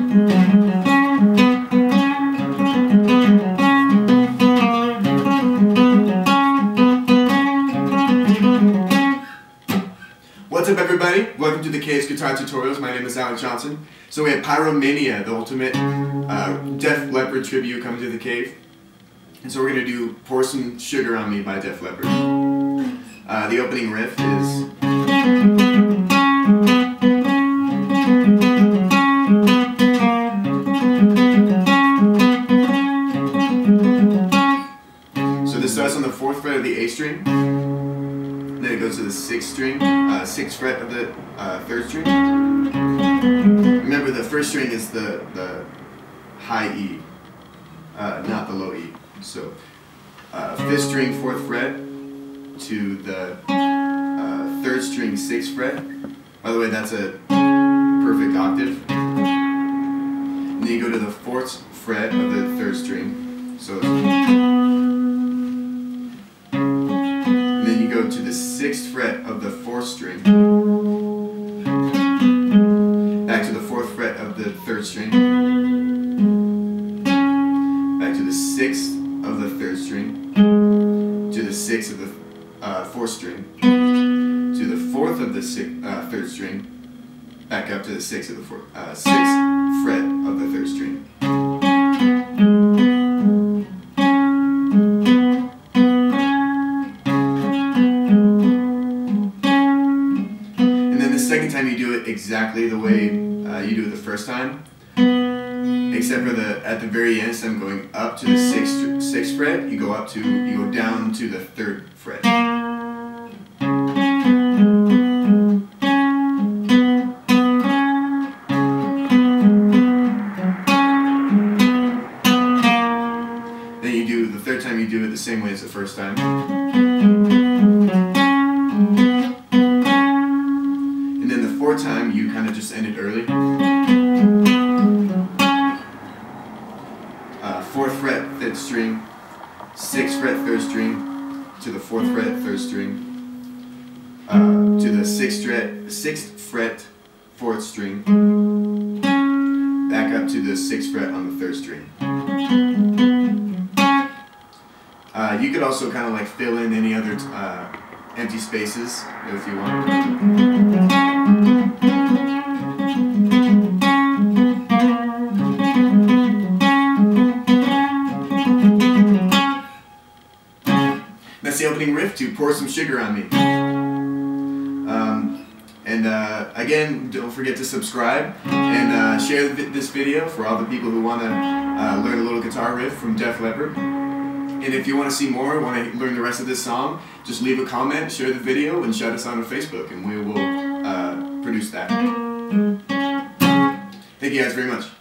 What's up, everybody? Welcome to the Cave's Guitar Tutorials. My name is Alex Johnson. So we have Pyromania, the ultimate Def Leppard tribute, coming to the cave. And so we're going to do Pour Some Sugar on Me by Def Leppard. The opening riff is... So this starts on the 4th fret of the A string. Then it goes to the 6th string, 6th fret of the 3rd string. Remember, the 1st string is the high E, not the low E. So 5th string, 4th fret to the 3rd string, 6th fret. By the way, that's a perfect octave. And then you go to the 4th fret of the 3rd string. So go to the 6th fret of the 4th string, back to the 4th fret of the 3rd string, back to the 6th of the 3rd string, to the 6th of the 4th string, to the 4th of the 3rd string, back up to the 6th of the 6th fret of the 3rd string. Second time you do it exactly the way you do it the first time, except for at the very end, instead of going up to the 6th fret, you go down to the 3rd fret. Then you do the third time, you do it the same way as the first time. Fourth time, you kind of just end it early. 4th fret, 5th string, 6th fret, 3rd string, to the 4th fret, 3rd string, to the 6th fret, 4th string, back up to the 6th fret on the 3rd string. You could also kind of like fill in any other empty spaces if you want. That's the opening riff to Pour Some Sugar on Me. Again, don't forget to subscribe and share this video for all the people who want to learn a little guitar riff from Def Leppard. And if you want to see more, want to learn the rest of this song, just leave a comment, share the video, and shout us out on Facebook, and we will produce that. Thank you guys very much.